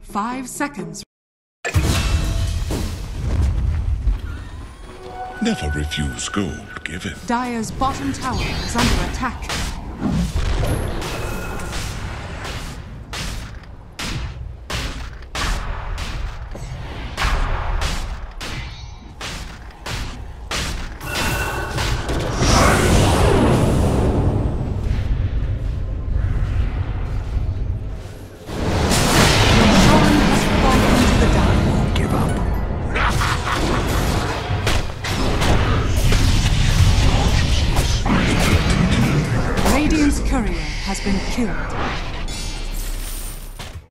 5 seconds. Never refuse gold given. Dire's bottom tower is under attack. Radiant's courier has been killed.